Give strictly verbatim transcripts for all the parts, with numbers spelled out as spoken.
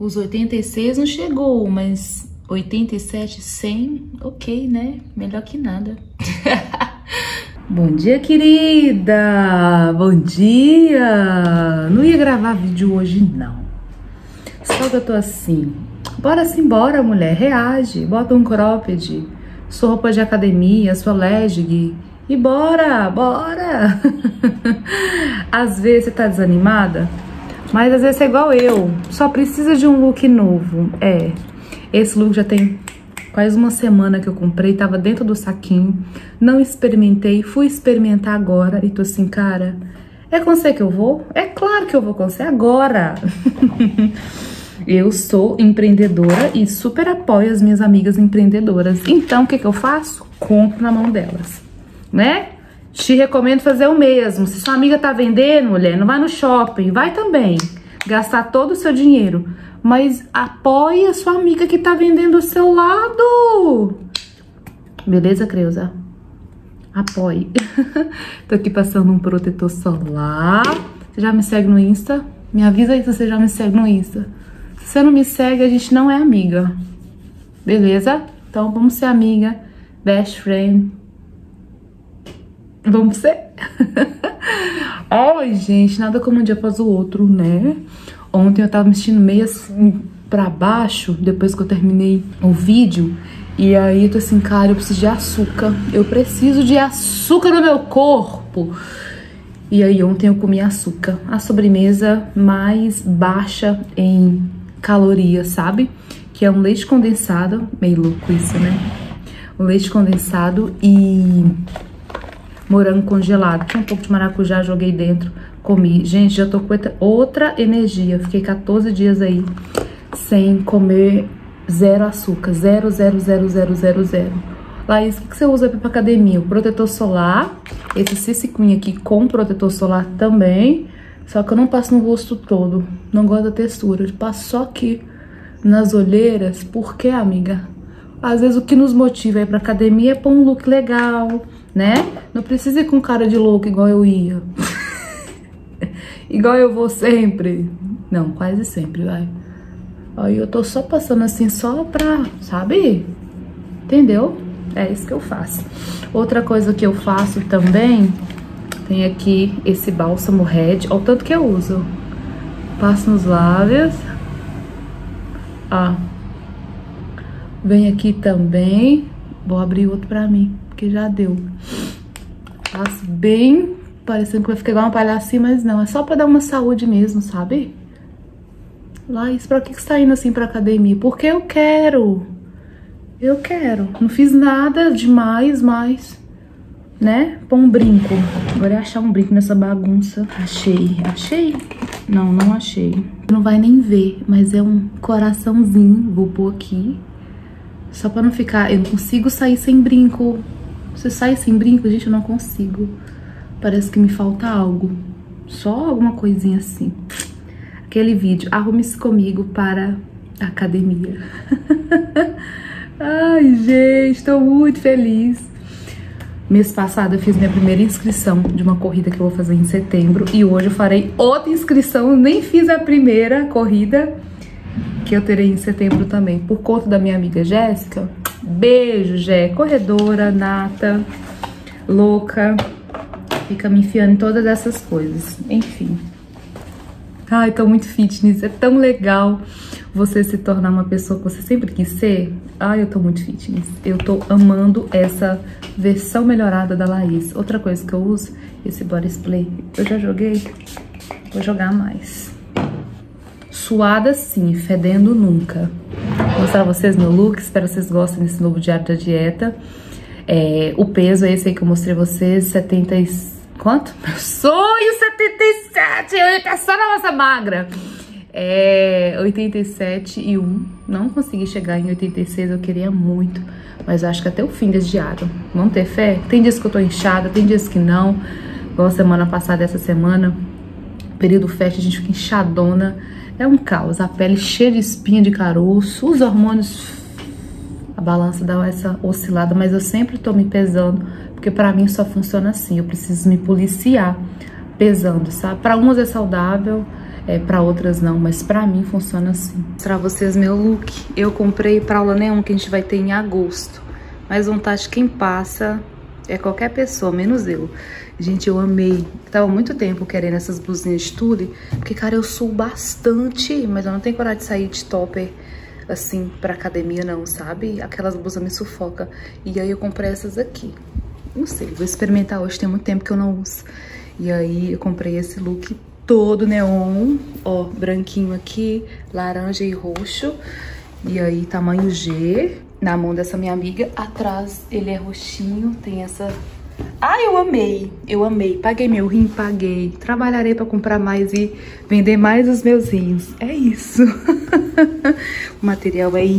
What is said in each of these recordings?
Os oitenta e seis não chegou, mas oitenta e sete, cem, ok, né? Melhor que nada. Bom dia, querida! Bom dia! Não ia gravar vídeo hoje, não. Só que eu tô assim. Bora sim, bora, mulher. Reage. Bota um cropped, sua roupa de academia, sua legging. E bora, bora! Às vezes você tá desanimada, mas às vezes é igual eu. Só precisa de um look novo. É, esse look já tem quase uma semana que eu comprei, tava dentro do saquinho, não experimentei, fui experimentar agora e tô assim, cara, é com você que eu vou? É claro que eu vou com você agora! Eu sou empreendedora e super apoio as minhas amigas empreendedoras, então o que que eu faço? Compro na mão delas, né? Te recomendo fazer o mesmo. Se sua amiga tá vendendo, mulher, não vai no shopping, vai também gastar todo o seu dinheiro, mas apoie a sua amiga que tá vendendo do seu lado. Beleza, Creuza? Apoie. Tô aqui passando um protetor solar. Você já me segue no Insta? Me avisa aí se você já me segue no Insta. Se você não me segue, a gente não é amiga. Beleza? Então vamos ser amiga, best friend. Vamos ser? Ai, gente, nada como um dia após o outro, né? Ontem eu tava me sentindo meio assim pra baixo, depois que eu terminei o vídeo. E aí eu tô assim, cara, eu preciso de açúcar. Eu preciso de açúcar no meu corpo. E aí ontem eu comi açúcar. A sobremesa mais baixa em calorias, sabe? Que é um leite condensado. Meio louco isso, né? Um leite condensado e morango congelado. Tinha um pouco de maracujá, joguei dentro, comi. Gente, já tô com outra energia. Fiquei quatorze dias aí sem comer zero açúcar. Zero, zero, zero, zero, zero, zero. Laís, o que você usa pra academia? O protetor solar. Esse C C Queen aqui com protetor solar também. Só que eu não passo no rosto todo. Não gosto da textura. Eu passo só aqui nas olheiras. Por quê, amiga? Às vezes o que nos motiva a ir pra academia é pôr um look legal, né? Não precisa ir com cara de louco igual eu ia. Igual eu vou sempre. Não, quase sempre, vai. Aí eu tô só passando assim, só pra, sabe? Entendeu? É isso que eu faço. Outra coisa que eu faço também, tem aqui esse bálsamo Red. Olha o tanto que eu uso. Passo nos lábios. Ó. Vem aqui também. Vou abrir outro pra mim, porque já deu. Faço bem, parecendo que vai ficar igual uma palhacinha, mas não. É só pra dar uma saúde mesmo, sabe? Laís, pra que você tá indo assim pra academia? Porque eu quero. Eu quero. Não fiz nada demais, mas, né? Põe um brinco. Agora é achar um brinco nessa bagunça. Achei. Achei? Não, não achei. Não vai nem ver, mas é um coraçãozinho. Vou pôr aqui. Só pra não ficar... Eu não consigo sair sem brinco. Você sai sem brinco? Gente, eu não consigo. Parece que me falta algo. Só alguma coisinha assim. Aquele vídeo. Arrume-se comigo para a academia. Ai, gente, tô muito feliz. Mês passado eu fiz minha primeira inscrição de uma corrida que eu vou fazer em setembro. E hoje eu farei outra inscrição. Eu nem fiz a primeira corrida que eu terei em setembro também, por conta da minha amiga Jéssica. Beijo, Jé, corredora, nata, louca, fica me enfiando em todas essas coisas, enfim. Ai, tô muito fitness, é tão legal você se tornar uma pessoa que você sempre quis ser. Ai, eu tô muito fitness, eu tô amando essa versão melhorada da Laís. Outra coisa que eu uso, esse body spray, eu já joguei, vou jogar mais. Suada sim, fedendo nunca. Vou mostrar a vocês meu look, espero que vocês gostem desse novo diário da dieta. É, o peso é esse aí que eu mostrei a vocês, setenta e... Quanto? Meu sonho, setenta e sete! Eu ia estar só na massa magra. É, oitenta e sete e um. Não consegui chegar em oitenta e seis, eu queria muito. Mas acho que até o fim desse diário. Vamos ter fé? Tem dias que eu tô inchada, tem dias que não. Igual a semana passada, essa semana, período festa, a gente fica inchadona. É um caos, a pele cheia de espinha, de caroço, os hormônios, a balança dá essa oscilada, mas eu sempre tô me pesando, porque pra mim só funciona assim, eu preciso me policiar pesando, sabe? Pra umas é saudável, é, pra outras não, mas pra mim funciona assim. Vou mostrar vocês meu look. Eu comprei pra aula nenhum, que a gente vai ter em agosto. Mas vontade de quem passa é qualquer pessoa, menos eu. Gente, eu amei. Tava muito tempo querendo essas blusinhas de tule, porque, cara, eu suo bastante, mas eu não tenho coragem de sair de topper assim pra academia não, sabe? Aquelas blusas me sufocam. E aí eu comprei essas aqui. Não sei, vou experimentar hoje, tem muito tempo que eu não uso. E aí eu comprei esse look todo neon, ó, branquinho aqui, laranja e roxo. E aí tamanho G, na mão dessa minha amiga. Atrás ele é roxinho, tem essa... Ah, eu amei, eu amei. Paguei meu rim, paguei. Trabalharei pra comprar mais e vender mais os meus rins. É isso. O material é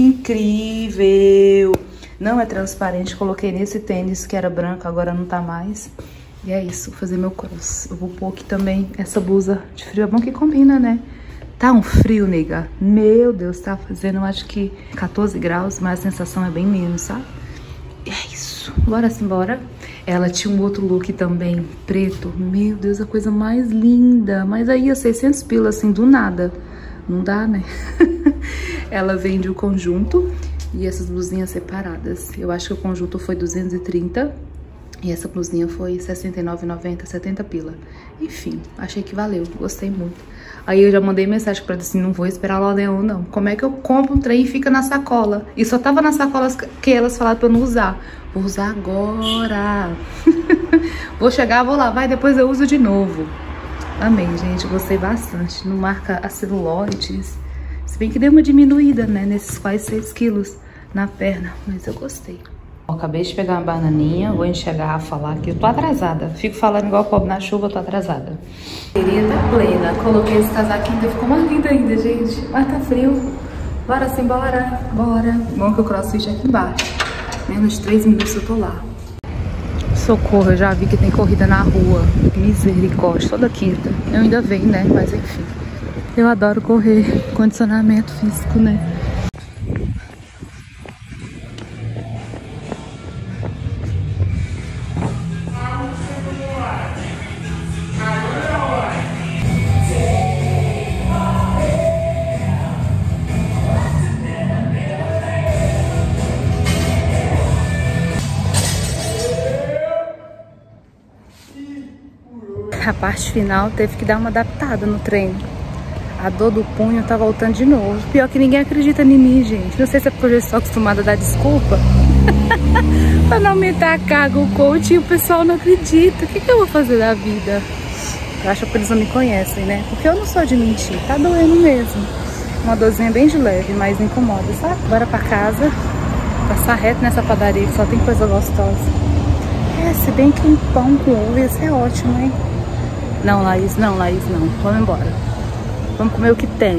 incrível. Não é transparente. Coloquei nesse tênis que era branco, agora não tá mais. E é isso, vou fazer meu cross. Eu vou pôr aqui também essa blusa de frio. É bom que combina, né? Tá um frio, nega. Meu Deus, tá fazendo, eu acho que quatorze graus, mas a sensação é bem menos, sabe? E é isso. Bora sim, bora. Ela tinha um outro look também, preto. Meu Deus, a coisa mais linda. Mas aí, seiscentos pila, assim, do nada. Não dá, né? Ela vende o conjunto e essas blusinhas separadas. Eu acho que o conjunto foi duzentos e trinta e essa blusinha foi sessenta e nove reais e noventa centavos, setenta pila. Enfim, achei que valeu, gostei muito. Aí eu já mandei mensagem pra ela assim, não vou esperar lá nenhum, não. Como é que eu compro um trem e fica na sacola? E só tava nas sacolas que elas falaram pra eu não usar. Vou usar agora. Vou chegar, vou lavar e depois eu uso de novo. Amei, gente, gostei bastante. Não marca a celuloides. Se bem que deu uma diminuída, né, nesses quase seis quilos na perna, mas eu gostei. Acabei de pegar uma bananinha, vou encher a garrafa lá, que eu tô atrasada. Fico falando igual pobre na chuva, eu tô atrasada. Queria tá plena, coloquei esse casaquinho, ficou mais lindo ainda, gente. Mas tá frio. Bora sim, bora, bora. Bom que o crossfit é aqui embaixo. Menos de três minutos eu tô lá. Socorro, eu já vi que tem corrida na rua. Misericórdia, toda quinta. Eu ainda venho, né, mas enfim. Eu adoro correr, condicionamento físico, né. A parte final teve que dar uma adaptada no treino. A dor do punho tá voltando de novo. Pior que ninguém acredita em mim, gente. Não sei se é porque eu estou acostumada a dar desculpa. Pra não aumentar a carga, o coach, e o pessoal não acredita. O que, que eu vou fazer da vida? Eu acho que eles não me conhecem, né? Porque eu não sou de mentir. Tá doendo mesmo. Uma dorzinha bem de leve, mas incomoda, sabe? Bora pra casa. Passar reto nessa padaria que só tem coisa gostosa. É, se bem que um pão com ovo ia ser ótimo, hein? Não, Laís, não, Laís, não. Vamos embora. Vamos comer o que tem.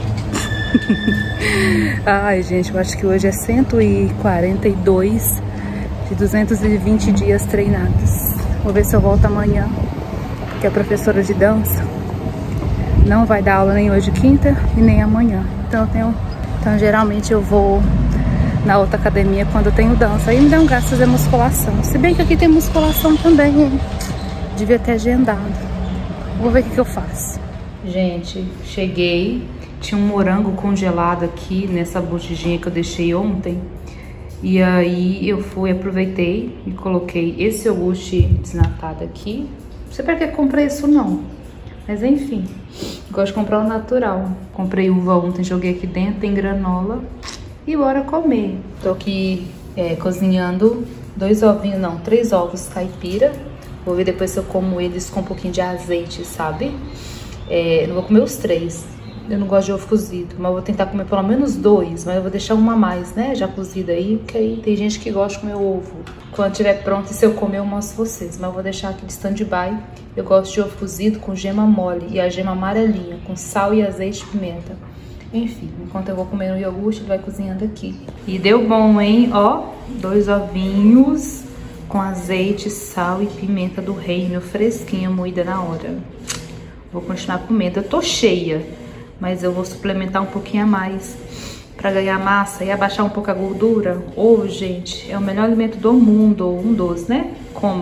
Ai, gente, eu acho que hoje é cento e quarenta e dois de duzentos e vinte dias treinados. Vou ver se eu volto amanhã, que é professora de dança. Não vai dar aula nem hoje quinta e nem amanhã. Então, eu tenho... então geralmente eu vou na outra academia quando eu tenho dança. Aí me dá um gasto fazer musculação. Se bem que aqui tem musculação também, hein? Devia ter agendado. Vou ver o que, que eu faço. Gente, cheguei. Tinha um morango congelado aqui nessa botijinha que eu deixei ontem. E aí eu fui, aproveitei e coloquei esse iogurte desnatado aqui. Não sei pra que comprei isso não. Mas enfim, gosto de comprar o natural. Comprei uva ontem, joguei aqui dentro, tem granola. E bora comer. Tô aqui é, cozinhando dois ovinhos, não, três ovos caipira. Vou ver depois se eu como eles com um pouquinho de azeite, sabe? É, não vou comer os três. Eu não gosto de ovo cozido, mas eu vou tentar comer pelo menos dois. Mas eu vou deixar uma a mais, né? Já cozida aí, porque aí tem gente que gosta de comer ovo. Quando estiver pronto, se eu comer, eu mostro vocês. Mas eu vou deixar aqui de stand-by. Eu gosto de ovo cozido com gema mole e a gema amarelinha, com sal e azeite e pimenta. Enfim, enquanto eu vou comer o iogurte, ele vai cozinhando aqui. E deu bom, hein? Ó, dois ovinhos com azeite, sal e pimenta do reino, fresquinha, moída na hora. Vou continuar comendo. Eu tô cheia, mas eu vou suplementar um pouquinho a mais pra ganhar massa e abaixar um pouco a gordura. Ovo, gente, é o melhor alimento do mundo, um dos, né? Coma.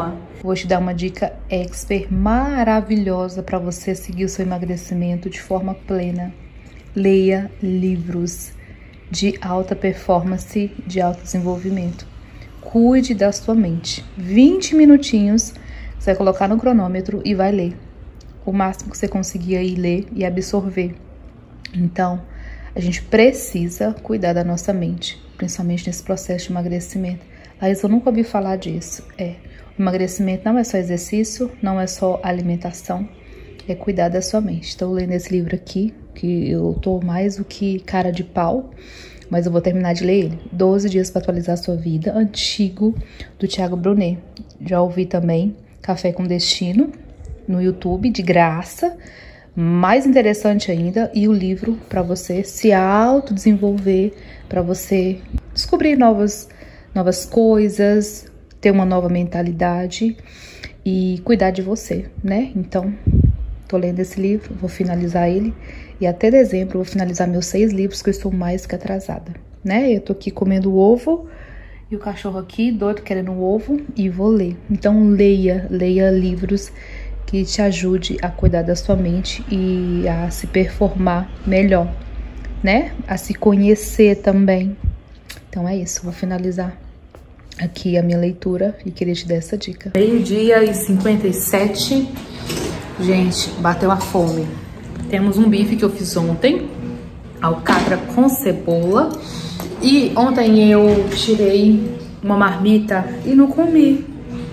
Vou te dar uma dica expert maravilhosa para você seguir o seu emagrecimento de forma plena. Leia livros de alta performance, de alto desenvolvimento. Cuide da sua mente. vinte minutinhos, você vai colocar no cronômetro e vai ler. O máximo que você conseguir aí ler e absorver. Então, a gente precisa cuidar da nossa mente, principalmente nesse processo de emagrecimento. Laís, eu nunca ouvi falar disso. É, o emagrecimento não é só exercício, não é só alimentação, é cuidar da sua mente. Estou lendo esse livro aqui, que eu tô mais do que cara de pau, mas eu vou terminar de ler ele. doze dias para atualizar a sua vida, antigo, do Thiago Brunet. Já ouvi também Café com Destino, no YouTube, de graça. Mais interessante ainda, e o livro para você se autodesenvolver, para você descobrir novas, novas coisas, ter uma nova mentalidade e cuidar de você, né? Então, tô lendo esse livro, vou finalizar ele e até dezembro eu vou finalizar meus seis livros, que eu estou mais que atrasada, né? Eu tô aqui comendo ovo e o cachorro aqui doido querendo um ovo e vou ler. Então, leia, leia livros que te ajude a cuidar da sua mente e a se performar melhor, né? A se conhecer também. Então é isso, vou finalizar aqui a minha leitura e queria te dar essa dica. Meio-dia e cinquenta e sete. Gente, bateu a fome. Temos um bife que eu fiz ontem, alcatra com cebola. E ontem eu tirei uma marmita e não comi.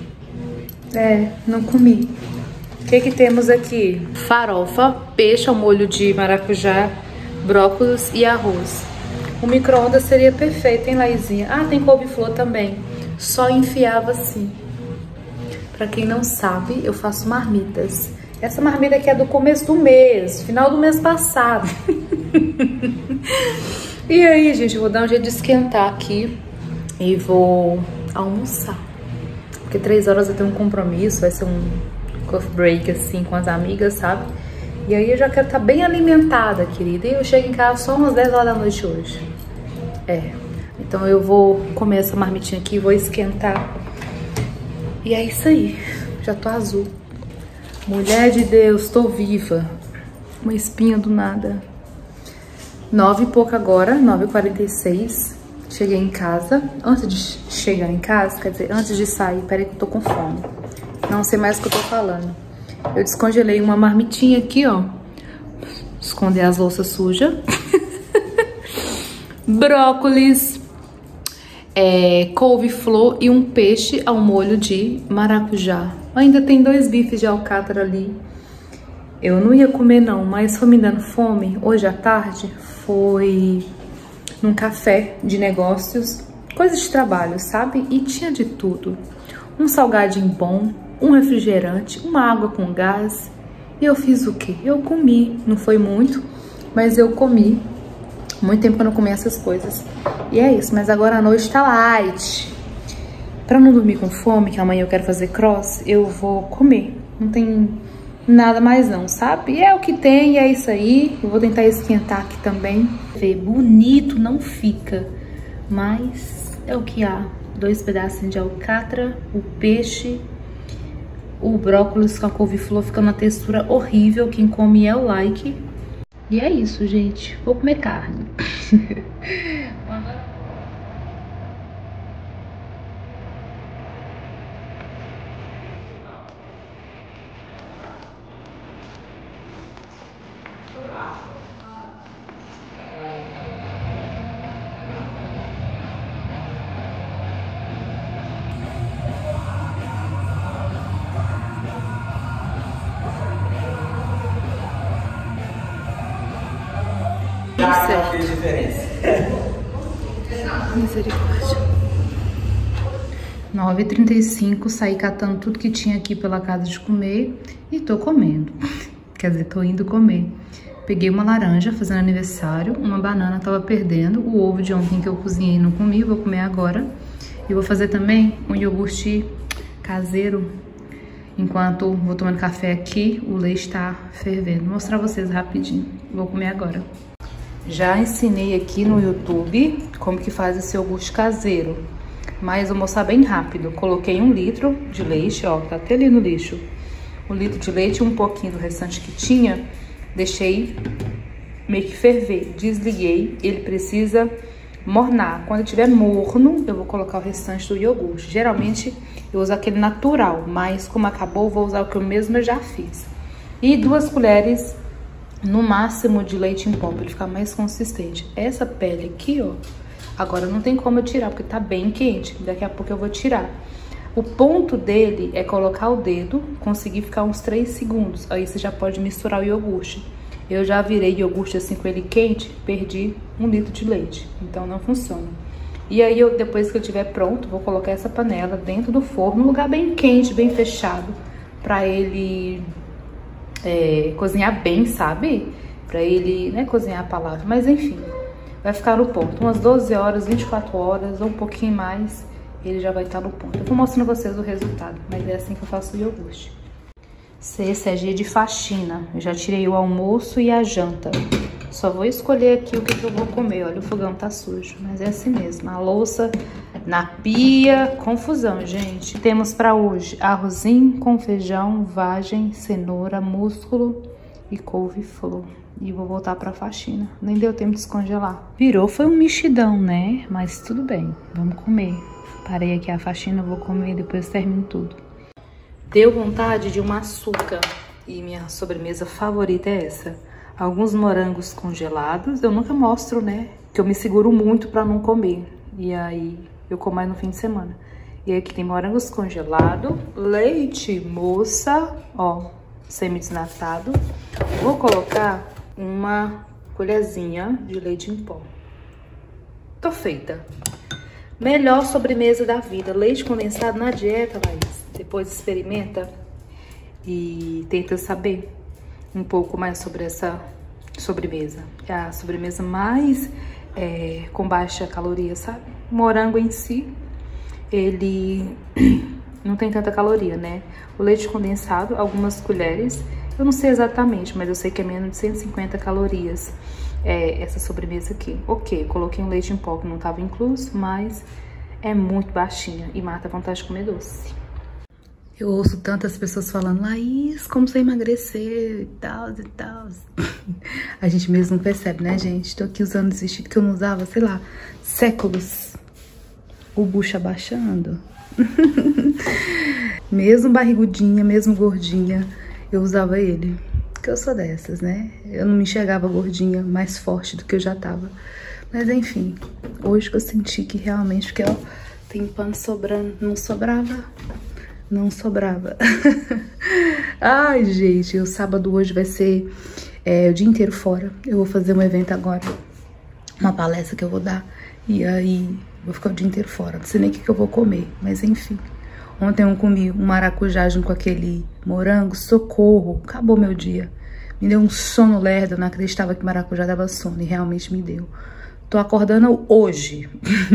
É, não comi. O que que temos aqui? Farofa, peixe ao molho de maracujá, brócolis e arroz. O micro-ondas seria perfeito, hein, Laizinha? Ah, tem couve-flor também. Só enfiava assim. Pra quem não sabe, eu faço marmitas. Essa marmita aqui é do começo do mês, final do mês passado. E aí, gente, eu vou dar um jeito de esquentar aqui e vou almoçar. Porque três horas eu tenho um compromisso, vai ser um coffee break, assim, com as amigas, sabe? E aí eu já quero estar bem alimentada, querida. E eu chego em casa só umas dez horas da noite hoje. É. Então eu vou comer essa marmitinha aqui, vou esquentar. E é isso aí. Já tô azul. Mulher de Deus, tô viva. Uma espinha do nada. Nove e pouco agora, nove e quarenta e seis. Cheguei em casa. Antes de chegar em casa, quer dizer, antes de sair, peraí que eu tô com fome. Não sei mais o que eu tô falando. Eu descongelei uma marmitinha aqui, ó. Esconder as louças sujas. Brócolis, é, couve-flor e um peixe ao molho de maracujá. Ainda tem dois bifes de alcatra ali. Eu não ia comer não, mas foi me dando fome. Hoje à tarde foi num café de negócios, coisas de trabalho, sabe? E tinha de tudo. Um salgadinho bom, um refrigerante, uma água com gás. E eu fiz o quê? Eu comi. Não foi muito, mas eu comi. Muito tempo que eu não comi essas coisas. E é isso, mas agora a noite tá light. Pra não dormir com fome, que amanhã eu quero fazer cross, eu vou comer. Não tem nada mais não, sabe? E é o que tem, e é isso aí. Eu vou tentar esquentar aqui também. Ver bonito não fica, mas é o que há. Dois pedacinhos de alcatra, o peixe, o brócolis com a couve-flor fica uma textura horrível. Quem come é o like. E é isso, gente. Vou comer carne. Misericórdia. nove e trinta e cinco, saí catando tudo que tinha aqui pela casa de comer e tô comendo. Quer dizer, tô indo comer. Peguei uma laranja fazendo aniversário, uma banana tava perdendo, o ovo de ontem que eu cozinhei e não comi, vou comer agora. E vou fazer também um iogurte caseiro. Enquanto vou tomando café aqui, o leite tá fervendo. Vou mostrar pra vocês rapidinho. Vou comer agora. Já ensinei aqui no YouTube como que faz esse iogurte caseiro. mas vou mostrar bem rápido. Coloquei um litro de leite, ó, tá até ali no lixo. Um litro de leite e um pouquinho do restante que tinha, deixei meio que ferver. Desliguei, ele precisa mornar. Quando estiver morno, eu vou colocar o restante do iogurte. Geralmente eu uso aquele natural, mas como acabou, vou usar o que eu mesma já fiz. E duas colheres no máximo de leite em pó, para ele ficar mais consistente. Essa pele aqui, ó, agora não tem como eu tirar, porque tá bem quente. Daqui a pouco eu vou tirar. O ponto dele é colocar o dedo, conseguir ficar uns três segundos. Aí você já pode misturar o iogurte. Eu já virei iogurte assim com ele quente, perdi um litro de leite. Então não funciona. E aí, eu, depois que eu estiver pronto, vou colocar essa panela dentro do forno, num lugar bem quente, bem fechado, pra ele é, cozinhar bem, sabe? Pra ele, não é cozinhar a palavra, mas enfim, vai ficar no ponto. Umas doze horas, vinte e quatro horas, ou um pouquinho mais, ele já vai estar no ponto. Eu vou mostrando vocês o resultado, mas é assim que eu faço o iogurte. Sexta é dia de faxina. Eu já tirei o almoço e a janta. Só vou escolher aqui o que, que eu vou comer. Olha, o fogão tá sujo, mas é assim mesmo. A louça na pia, confusão, gente. Temos pra hoje arrozinho com feijão, vagem, cenoura, músculo e couve-flor. E vou voltar pra faxina. Nem deu tempo de descongelar. Virou, foi um mexidão, né? Mas tudo bem, vamos comer. Parei aqui a faxina, vou comer e depois termino tudo. Deu vontade de um açúcar e minha sobremesa favorita é essa. Alguns morangos congelados, eu nunca mostro, né? Que eu me seguro muito pra não comer. E aí eu como mais no fim de semana. E aqui tem morangos congelados, leite moça, ó, semi-desnatado. Vou colocar uma colherzinha de leite em pó. Tô feita. Melhor sobremesa da vida. Leite condensado na dieta, Laís. Depois experimenta e tenta saber um pouco mais sobre essa sobremesa. É a sobremesa mais é, com baixa caloria, sabe? O morango em si, ele não tem tanta caloria, né? O leite condensado, algumas colheres, eu não sei exatamente, mas eu sei que é menos de cento e cinquenta calorias é, essa sobremesa aqui. Ok, coloquei um leite em pó que não estava incluso, mas é muito baixinha e mata a vontade de comer doce. Eu ouço tantas pessoas falando, Laís, como você emagrecer e tal, e tal. A gente mesmo não percebe, né, gente? Tô aqui usando esse vestido que eu não usava, sei lá, séculos. O bucho abaixando. Mesmo barrigudinha, mesmo gordinha, eu usava ele. Porque eu sou dessas, né? Eu não me enxergava gordinha, mais forte do que eu já tava. Mas enfim, hoje que eu senti que realmente, porque ó, tem pano sobrando, não sobrava. Não sobrava. Ai, gente, o sábado hoje vai ser é, o dia inteiro fora. Eu vou fazer um evento agora, uma palestra que eu vou dar. E aí, vou ficar o dia inteiro fora. Não sei nem o que, que eu vou comer, mas enfim. Ontem eu comi um maracujá junto com aquele morango. Socorro, acabou meu dia. Me deu um sono lerdo, eu não acreditava que maracujá dava sono. E realmente me deu. Tô acordando hoje.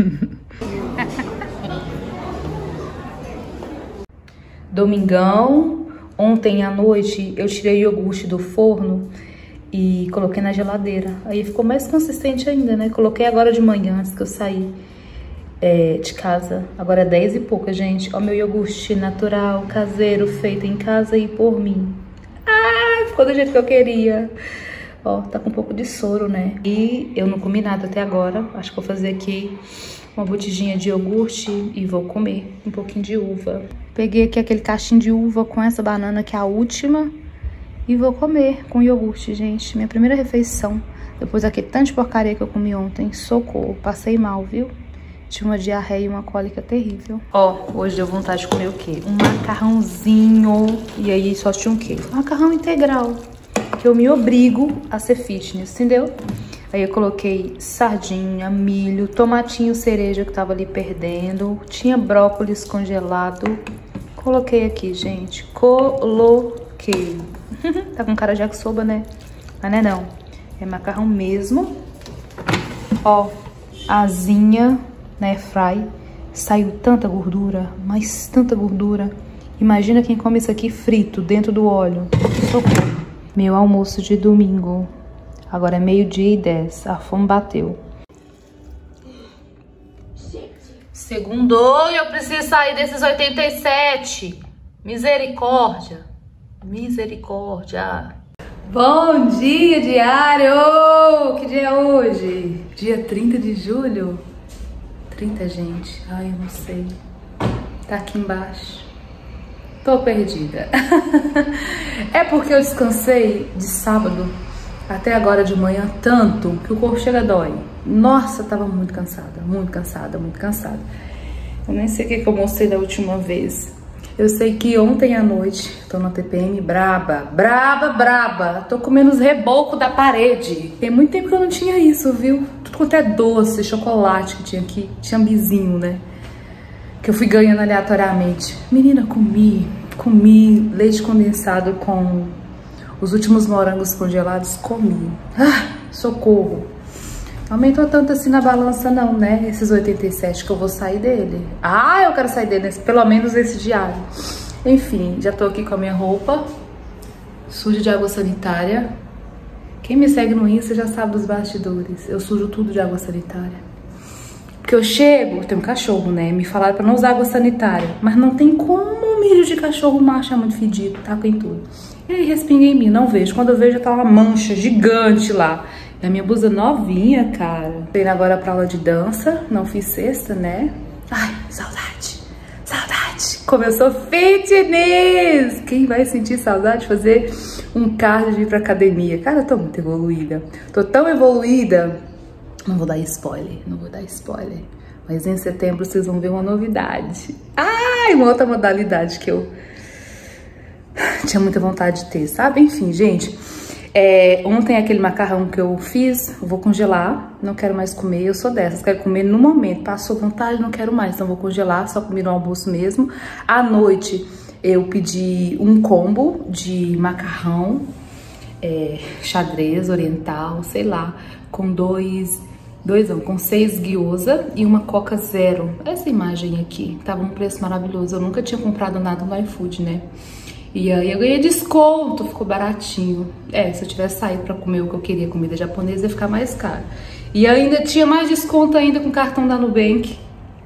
Domingão, ontem à noite eu tirei o iogurte do forno e coloquei na geladeira. Aí ficou mais consistente ainda, né? Coloquei agora de manhã, antes que eu saí é, de casa. Agora é dez e pouca, gente. Ó, meu iogurte natural, caseiro, feito em casa e por mim. Ah, ficou do jeito que eu queria. Ó, tá com um pouco de soro, né? E eu não comi nada até agora. Acho que vou fazer aqui uma botijinha de iogurte e vou comer um pouquinho de uva. Peguei aqui aquele cachinho de uva com essa banana que é a última e vou comer com iogurte, gente. Minha primeira refeição, depois daquele tanto de porcaria que eu comi ontem. Socorro, passei mal, viu? Tive uma diarreia e uma cólica terrível. Ó, hoje deu vontade de comer o quê? Um macarrãozinho. E aí só tinha um quê? Macarrão integral. Que eu me obrigo a ser fitness, entendeu? Aí eu coloquei sardinha, milho, tomatinho cereja que tava ali perdendo. Tinha brócolis congelado. Coloquei aqui, gente. Coloquei. Tá com cara de yakisoba, né? Mas não é não. É macarrão mesmo. Ó, asinha na airfry. Saiu tanta gordura, mas tanta gordura. Imagina quem come isso aqui frito, dentro do óleo. Socorro. Meu almoço de domingo. Agora é meio-dia e dez. A fome bateu. Segundou e eu preciso sair desses oitenta e sete. Misericórdia. Misericórdia. Bom dia, diário! Que dia é hoje? Dia trinta de julho? trinta, gente. Ai, eu não sei. Tá aqui embaixo. Tô perdida. É porque eu descansei de sábado até agora de manhã tanto que o corpo chega a dói. Nossa, tava muito cansada, muito cansada, muito cansada. Eu nem sei o que, que eu mostrei da última vez. Eu sei que ontem à noite, tô na T P M braba, braba, braba. Tô comendo os rebocos da parede. Tem muito tempo que eu não tinha isso, viu? Tudo quanto é doce, chocolate que tinha aqui. Chambizinho, né? Que eu fui ganhando aleatoriamente. Menina, comi, comi leite condensado com os últimos morangos congelados, comi. Ah, socorro. Aumentou tanto assim na balança não, né? Esses oitenta e sete que eu vou sair dele. Ah, eu quero sair dele, nesse, pelo menos nesse diário. Enfim, já tô aqui com a minha roupa suja de água sanitária. Quem me segue no Insta já sabe dos bastidores. Eu sujo tudo de água sanitária. Porque eu chego, tem um cachorro, né? Me falaram pra não usar água sanitária. Mas não tem como um milho de cachorro macho é muito fedido, taca em tudo. E aí respinga em mim, não vejo. Quando eu vejo, tá uma mancha gigante lá. E a minha blusa novinha, cara. Tô indo agora pra aula de dança. Não fiz sexta, né? Ai, saudade. Saudade. Começou fitness. Quem vai sentir saudade de fazer um cardio de ir pra academia? Cara, eu tô muito evoluída. Tô tão evoluída. Não vou dar spoiler, não vou dar spoiler. Mas em setembro vocês vão ver uma novidade. Ai, uma outra modalidade que eu tinha muita vontade de ter, sabe? Enfim, gente, é, ontem aquele macarrão que eu fiz, eu vou congelar, não quero mais comer, eu sou dessas, quero comer no momento, passou vontade, não quero mais, então vou congelar, só comer no almoço mesmo. À noite eu pedi um combo de macarrão, é, xadrez oriental, sei lá, com dois... Dois não, com seis gyoza e uma coca zero. Essa imagem aqui, tava um preço maravilhoso. Eu nunca tinha comprado nada no iFood, né? E aí eu ganhei desconto, ficou baratinho. É, se eu tivesse saído pra comer o que eu queria, comida japonesa, ia ficar mais caro. E ainda tinha mais desconto ainda com o cartão da Nubank.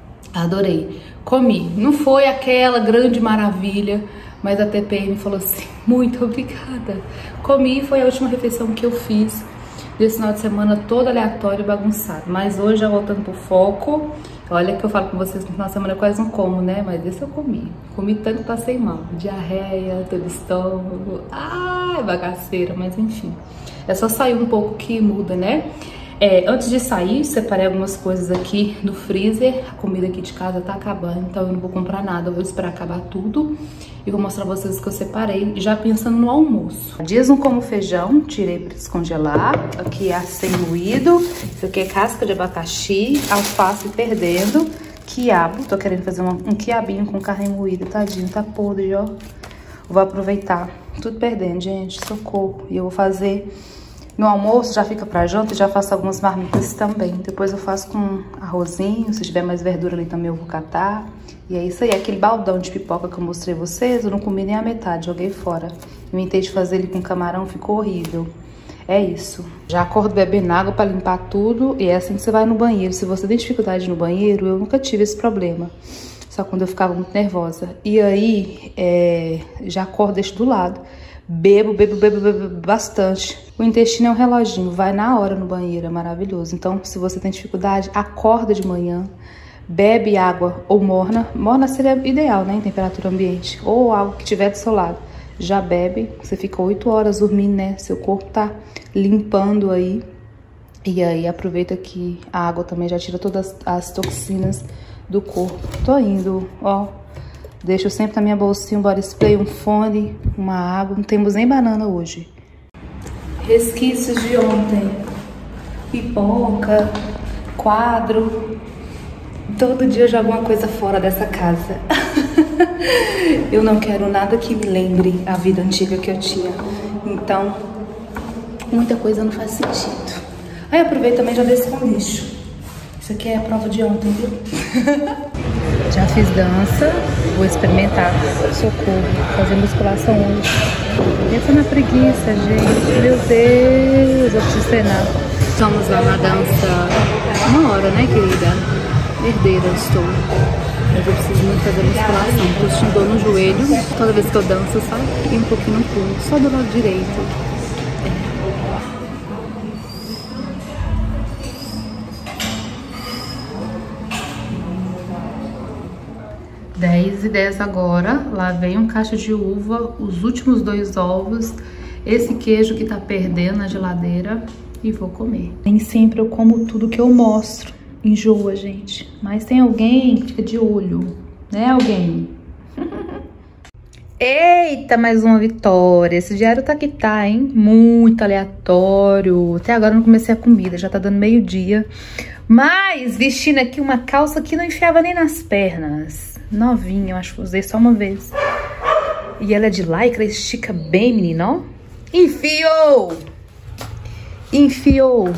Adorei. Comi. Não foi aquela grande maravilha, mas a T P M falou assim, muito obrigada. Comi, foi a última refeição que eu fiz desse final de semana todo aleatório e bagunçado. Mas hoje, já voltando pro foco, olha que eu falo com vocês que no final de semana eu quase não como, né? Mas esse eu comi. Comi tanto que passei mal. Diarreia, dor de estômago. Ai, bagaceira, mas enfim. É só sair um pouco que muda, né? É, antes de sair, separei algumas coisas aqui no freezer. A comida aqui de casa tá acabando, então eu não vou comprar nada. Eu vou esperar acabar tudo e vou mostrar pra vocês o que eu separei, já pensando no almoço. Dias não como feijão, tirei pra descongelar. Aqui é acém moído. Isso aqui é casca de abacaxi, alface perdendo, quiabo. Tô querendo fazer uma, um quiabinho com carne moída, tadinho, tá podre, ó. Vou aproveitar. Tudo perdendo, gente, socorro. E eu vou fazer... No almoço já fica pra janta e já faço algumas marmitas também. Depois eu faço com arrozinho, se tiver mais verdura ali também eu vou catar. E é isso aí, aquele baldão de pipoca que eu mostrei vocês, eu não comi nem a metade, joguei fora. Inventei de fazer ele com camarão, ficou horrível. É isso. Já acordo bebendo água pra limpar tudo e é assim que você vai no banheiro. Se você tem dificuldade no banheiro, eu nunca tive esse problema. Só quando eu ficava muito nervosa. E aí, é, já acordo, deixo do lado. Bebo, bebo, bebo, bebo bastante. O intestino é um reloginho, vai na hora no banheiro, é maravilhoso. Então, se você tem dificuldade, acorda de manhã, bebe água ou morna. Morna seria ideal, né, em temperatura ambiente. Ou algo que tiver do seu lado. Já bebe, você fica oito horas dormindo, né? Seu corpo tá limpando aí. E aí, aproveita que a água também já tira todas as toxinas do corpo. Tô indo, ó. Deixo sempre na minha bolsinha um body spray, um fone, uma água. Não temos nem banana hoje. Resquícios de ontem. Pipoca, quadro. Todo dia eu jogo uma coisa fora dessa casa. Eu não quero nada que me lembre a vida antiga que eu tinha. Então, muita coisa não faz sentido. Aí aproveito também e já desço com lixo. Isso aqui é a prova de ontem, viu? Já fiz dança, vou experimentar. Socorro, fazer musculação hoje. Pensa na preguiça, gente. Meu Deus, eu preciso treinar. Estamos lá na dança uma hora, né, querida? herdeira estou. Mas eu preciso muito fazer musculação, porque eu sinto dor no joelho toda vez que eu danço, sabe? E um pouquinho no pulo, só do lado direito. dez e dez agora, lavei um cacho de uva, os últimos dois ovos, esse queijo que tá perdendo na geladeira e vou comer. Nem sempre eu como tudo que eu mostro, enjoa, gente, mas tem alguém que fica de olho, né, alguém? Eita, mais uma vitória, esse diário tá que tá, hein, muito aleatório, até agora eu não comecei a comida, já tá dando meio dia, mas vestindo aqui uma calça que não enfiava nem nas pernas. Novinha, eu acho que usei só uma vez. E ela é de lycra, estica bem, menina, ó. Enfiou! Enfiou!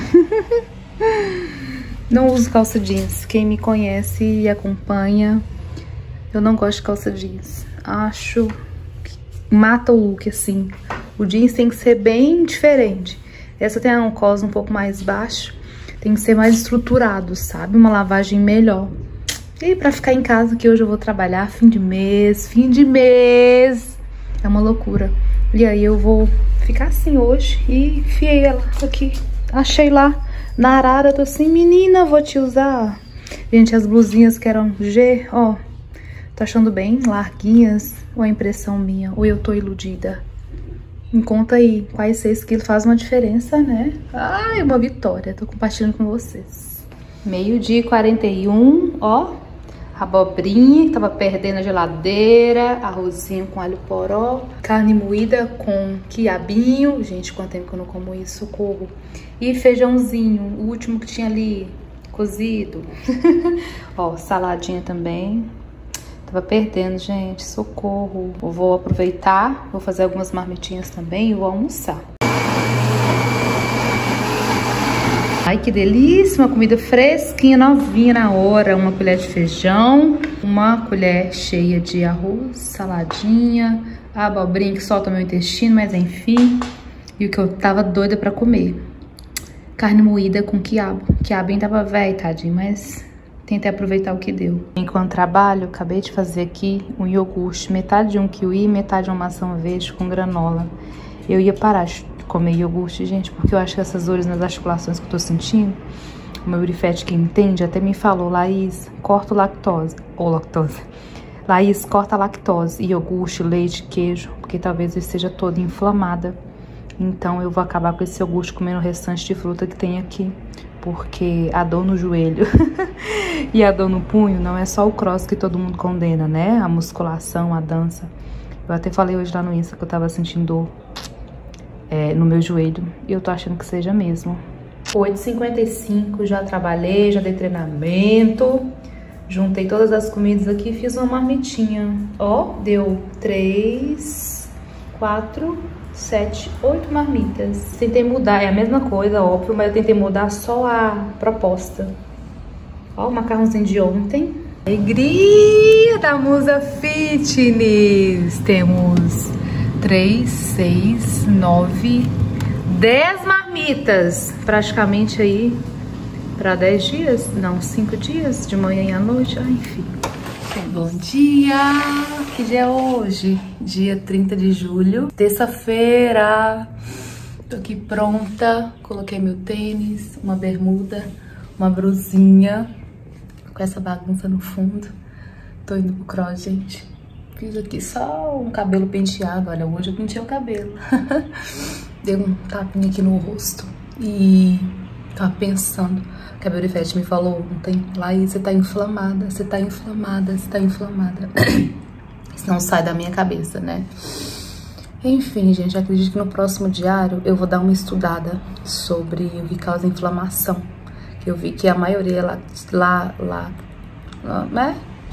Não uso calça jeans. Quem me conhece e acompanha, eu não gosto de calça jeans. Acho que mata o look, assim. O jeans tem que ser bem diferente. Essa tem um cos um pouco mais baixo. Tem que ser mais estruturado, sabe? Uma lavagem melhor. E pra ficar em casa, que hoje eu vou trabalhar, fim de mês, fim de mês. É uma loucura. E aí eu vou ficar assim hoje e enfiei ela aqui. Achei lá na arara, tô assim, menina, vou te usar. Gente, as blusinhas que eram G, ó, tô achando bem larguinhas. Ou é impressão minha, ou eu tô iludida? Me conta aí, quais seis quilos faz uma diferença, né? Ai, uma vitória, tô compartilhando com vocês. Meio-dia e quarenta e um, ó. Abobrinha, que tava perdendo a geladeira, arrozinho com alho poró, carne moída com quiabinho, gente, quanto tempo que eu não como isso, socorro. E feijãozinho, o último que tinha ali, cozido. Ó, saladinha também. Tava perdendo, gente, socorro. Eu vou aproveitar, vou fazer algumas marmitinhas também e vou almoçar. Ai, que delícia, uma comida fresquinha, novinha na hora. Uma colher de feijão, uma colher cheia de arroz, saladinha, a abobrinha que solta meu intestino, mas enfim. E o que eu tava doida pra comer. Carne moída com quiabo. Quiabinho tava velho, tadinho, mas tentei aproveitar o que deu. Enquanto trabalho, acabei de fazer aqui um iogurte, metade de um kiwi e metade de uma maçã verde com granola. Eu ia parar de comer iogurte, gente, porque eu acho que essas dores nas articulações que eu tô sentindo, o meu brifete, quem entende, até me falou, Laís, corta lactose, ou lactose. Laís, corta lactose, iogurte, leite, queijo, porque talvez eu esteja toda inflamada. Então eu vou acabar com esse iogurte comendo o restante de fruta que tem aqui, porque a dor no joelho e a dor no punho não é só o cross que todo mundo condena, né? A musculação, a dança. Eu até falei hoje lá no Insta que eu tava sentindo dor É, no meu joelho, e eu tô achando que seja mesmo. oito e cinquenta e cinco, já trabalhei, já dei treinamento, juntei todas as comidas aqui e fiz uma marmitinha. Ó, deu três, quatro, sete, oito marmitas. Tentei mudar, é a mesma coisa, óbvio, mas eu tentei mudar só a proposta. Ó, o macarrãozinho de ontem. Alegria da Musa Fitness! Temos três, seis, nove, dez marmitas, praticamente aí para dez dias, não, cinco dias, de manhã e à noite, ah, enfim. Bom dia, que dia é hoje? Dia trinta de julho, terça-feira, tô aqui pronta, coloquei meu tênis, uma bermuda, uma blusinha, com essa bagunça no fundo, tô indo pro cross, gente. Fiz aqui só um cabelo penteado, olha, hoje eu pentei o cabelo. Dei um tapinha aqui no rosto e tava pensando, que a Brifete me falou ontem, Laís, você tá inflamada, você tá inflamada, você tá inflamada. Isso não sai da minha cabeça, né? Enfim, gente, acredito que no próximo diário eu vou dar uma estudada sobre o que causa inflamação. Que eu vi que a maioria é lá, lá, lá, né?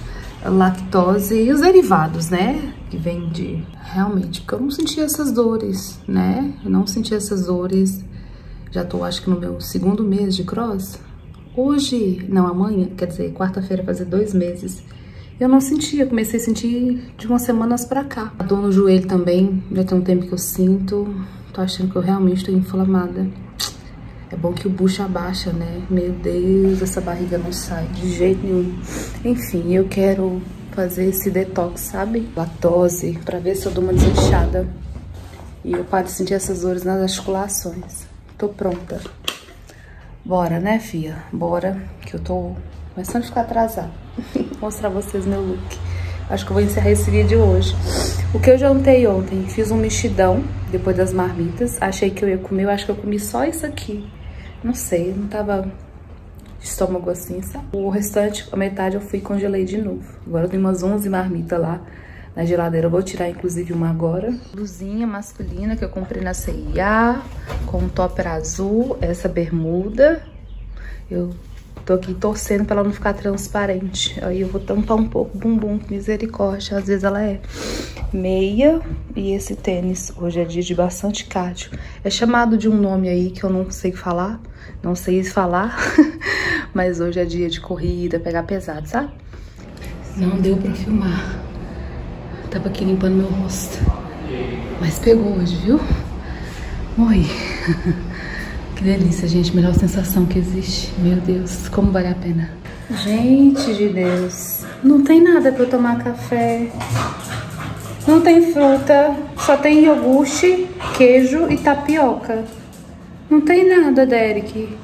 Lactose e os derivados, né? Que vem de... Realmente, porque eu não senti essas dores, né? Eu não senti essas dores. Já tô, acho que no meu segundo mês de cross. Hoje, não, amanhã, quer dizer, quarta-feira, fazer dois meses. Eu não sentia, comecei a sentir de umas semanas pra cá. A dor no joelho também, já tem um tempo que eu sinto. Tô achando que eu realmente tô inflamada. É bom que o bucho abaixa, né? Meu Deus, essa barriga não sai de jeito nenhum. Enfim, eu quero fazer esse detox, sabe? Lactose, pra ver se eu dou uma desinchada. E eu paro de sentir essas dores nas articulações. Tô pronta. Bora, né, fia? Bora, que eu tô começando a ficar atrasada. Vou mostrar pra vocês meu look. Acho que eu vou encerrar esse vídeo hoje. O que eu jantei ontem? Fiz um mexidão, depois das marmitas. Achei que eu ia comer, eu acho que eu comi só isso aqui. Não sei, não tava de estômago assim, sabe? O restante, a metade eu fui e congelei de novo. Agora eu tenho umas onze marmitas lá na geladeira. Eu vou tirar, inclusive, uma agora. Blusinha masculina que eu comprei na C e A, com um topper azul, essa bermuda. Eu tô aqui torcendo pra ela não ficar transparente. Aí eu vou tampar um pouco o bumbum, misericórdia. Às vezes ela é meia. E esse tênis, hoje é dia de bastante cardio. É chamado de um nome aí que eu não sei falar. Não sei falar. Mas hoje é dia de corrida, pegar pesado, sabe? Não deu pra filmar. Tava aqui limpando meu rosto. Mas pegou hoje, viu? Morri. Que delícia, gente. Melhor sensação que existe. Meu Deus, como vale a pena. Gente de Deus. Não tem nada pra eu tomar café. Não tem fruta. Só tem iogurte, queijo e tapioca. Não tem nada, Derek.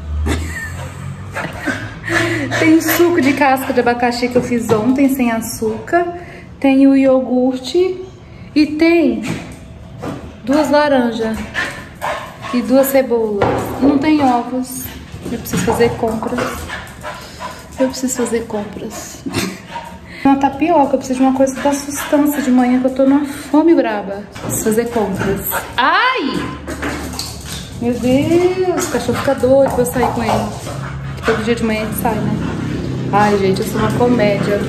Tem suco de casca de abacaxi que eu fiz ontem, sem açúcar. Tem o iogurte. E tem duas laranjas. E duas cebolas. Não tem ovos. Eu preciso fazer compras. Eu preciso fazer compras. Uma tapioca. Eu preciso de uma coisa que dá sustância de manhã, que eu tô numa fome braba. Preciso fazer compras. Ai! Meu Deus, o cachorro fica doido pra eu sair com ele. Todo dia de manhã ele sai, né? Ai, gente, eu sou uma comédia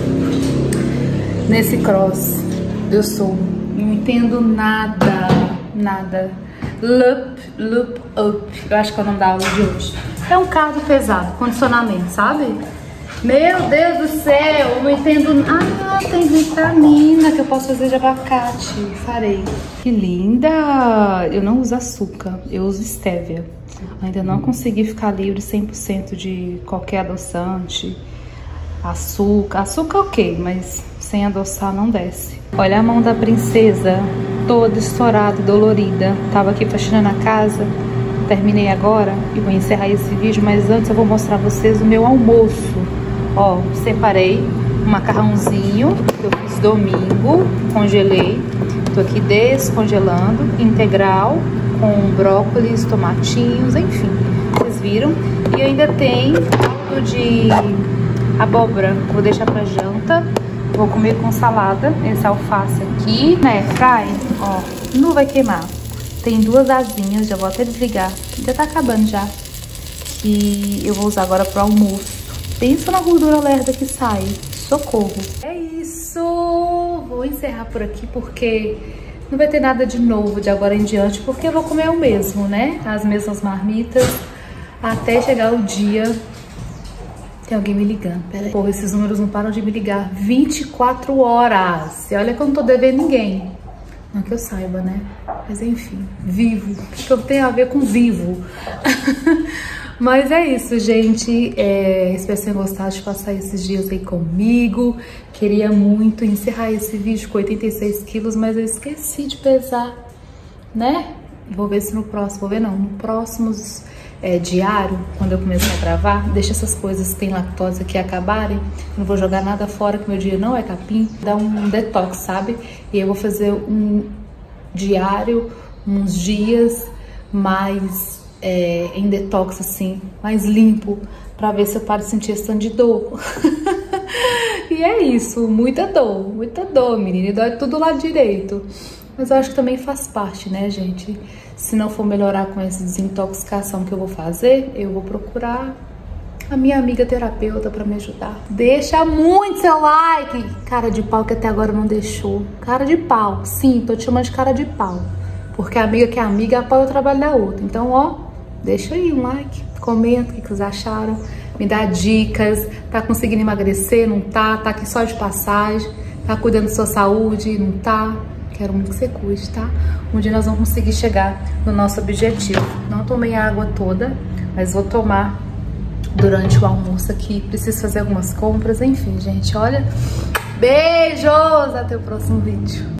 nesse cross. Eu sou. Não entendo nada. Nada. Loop, loop, up. Eu acho que é o nome da aula de hoje. É um cardio pesado, condicionamento, sabe? Meu Deus do céu, eu não entendo nada. Ah, tem vitamina que eu posso fazer de abacate. Farei. Que linda! Eu não uso açúcar, eu uso stevia. Ainda não consegui ficar livre cem por cento de qualquer adoçante. Açúcar. Açúcar ok, mas sem adoçar não desce. Olha a mão da princesa, toda estourada e dolorida. Tava aqui faxinando a casa. Terminei agora e vou encerrar esse vídeo, mas antes eu vou mostrar pra vocês o meu almoço. Ó, separei um macarrãozinho que eu fiz domingo, congelei. Tô aqui descongelando, integral, com brócolis, tomatinhos, enfim. Vocês viram? E ainda tem caldo de abóbora, vou deixar pra janta. Vou comer com salada, esse alface aqui, né, fry, ó, não vai queimar. Tem duas asinhas, já vou até desligar, já tá acabando já. Que eu vou usar agora pro almoço. Pensa na gordura lerda que sai, socorro. É isso, vou encerrar por aqui porque não vai ter nada de novo de agora em diante, porque eu vou comer o mesmo, né, as mesmas marmitas, até chegar o dia. Tem alguém me ligando, peraí. Porra, esses números não param de me ligar. vinte e quatro horas. E olha que eu não tô devendo ninguém. Não que eu saiba, né? Mas enfim, vivo. O que eu tenho a ver com vivo? Mas é isso, gente. É, espero que vocês tenham gostado de passar esses dias aí comigo. Queria muito encerrar esse vídeo com oitenta e seis quilos, mas eu esqueci de pesar, né? Vou ver se no próximo, vou ver não, no próximo é, diário, quando eu começar a gravar, deixa essas coisas que tem lactose aqui acabarem. Não vou jogar nada fora, que meu dia não é capim. Dá um detox, sabe? E eu vou fazer um diário, uns dias mais é, em detox, assim, mais limpo, pra ver se eu paro de sentir esse tanto de dor. E é isso, muita dor, muita dor, menina, e dói tudo do lado direito. Mas eu acho que também faz parte, né, gente? Se não for melhorar com essa desintoxicação que eu vou fazer, eu vou procurar a minha amiga terapeuta pra me ajudar. Deixa muito seu like! Cara de pau que até agora não deixou. Cara de pau, sim, tô te chamando de cara de pau. Porque a amiga que é amiga apoia o trabalho da outra. Então, ó, deixa aí um like, comenta o que vocês acharam, me dá dicas. Tá conseguindo emagrecer? Não tá? Tá aqui só de passagem? Tá cuidando da sua saúde? Não tá? quero muito que você cuide, tá? Um dia nós vamos conseguir chegar no nosso objetivo. Não tomei a água toda, mas vou tomar durante o almoço aqui. Preciso fazer algumas compras, enfim, gente, olha. Beijos! Até o próximo vídeo.